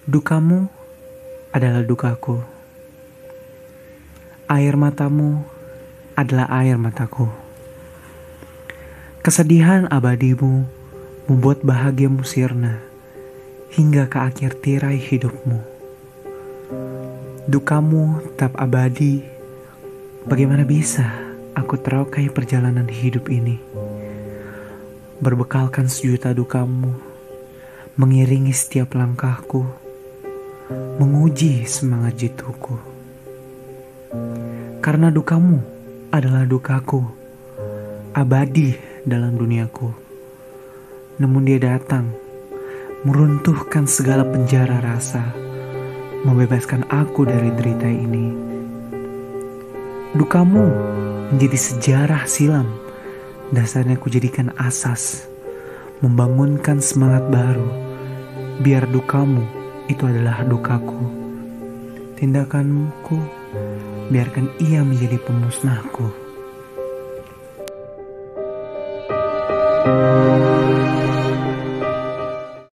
Dukamu adalah dukaku. Air matamu adalah air mataku. Kesedihan abadimu membuat bahagiamu sirna hingga ke akhir tirai hidupmu. Dukamu tetap abadi. Bagaimana bisa aku teraukai perjalanan hidup ini? Berbekalkan sejuta dukamu, mengiringi setiap langkahku, menguji semangat jituku. Karena dukamu adalah dukaku, abadi dalam duniaku. Namun dia datang, meruntuhkan segala penjara rasa, membebaskan aku dari derita ini. Dukamu menjadi sejarah silam, dasarnya ku jadikan asas, membangunkan semangat baru, biar dukamu itu adalah dukaku. Tindakanku biarkan ia menjadi pemusnahku.